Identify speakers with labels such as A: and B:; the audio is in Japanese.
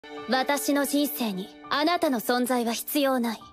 A: 私の人生にあなたの存在は必要ない。